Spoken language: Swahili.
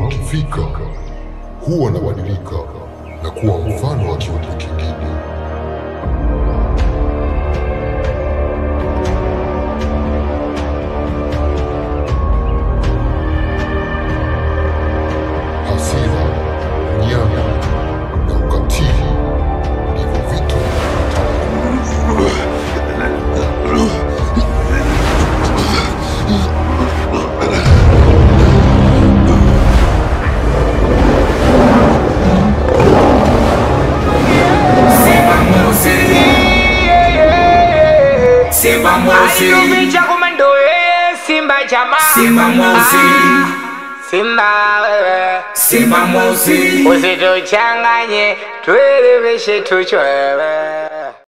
ukifika huwa anabadilika na kuwa mfano wa kiumbe kingine. Hasira, unyama na ukatili ndivyo vitu Simba MWEUSI. Aliyoficha komando Simba jamaa. Simba MWEUSI. Simba wewe. Simba MWEUSI. Usituchanganye tueleweshe tuchwewe.